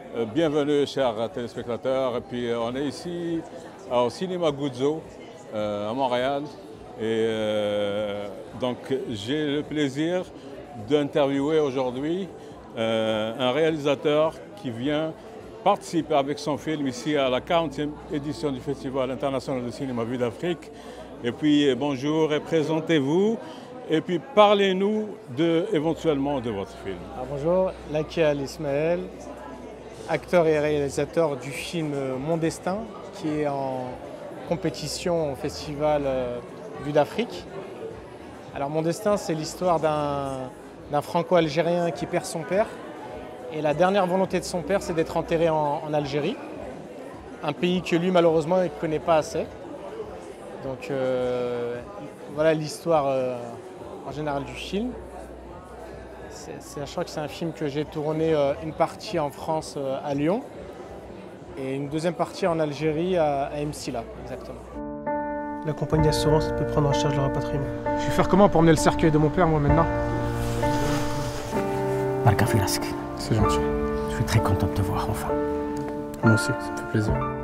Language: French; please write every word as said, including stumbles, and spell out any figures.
Euh, bienvenue, chers téléspectateurs. Et puis, on est ici au cinéma Guzzo euh, à Montréal. Et euh, donc, j'ai le plaisir d'interviewer aujourd'hui euh, un réalisateur qui vient participer avec son film ici à la quarantième édition du Festival international de cinéma Vue d'Afrique. Et puis, bonjour et présentez-vous. Et puis, parlez-nous de, éventuellement de votre film. Alors, bonjour, Laki Al Ismaël, acteur et réalisateur du film Mon Destin, qui est en compétition au Festival Vue d'Afrique. Alors, Mon Destin, c'est l'histoire d'un franco-algérien qui perd son père. Et la dernière volonté de son père, c'est d'être enterré en, en Algérie, un pays que lui, malheureusement, il ne connaît pas assez. Donc, euh, voilà l'histoire euh, en général du film. C'est, je crois que c'est un film que j'ai tourné euh, une partie en France euh, à Lyon et une deuxième partie en Algérie à, à Msila, exactement. La compagnie d'assurance peut prendre en charge le rapatriement. Je vais faire comment pour emmener le cercueil de mon père, moi, maintenant? Barka Filask. C'est gentil. Je suis très content de te voir, enfin. Moi aussi, ça me fait plaisir.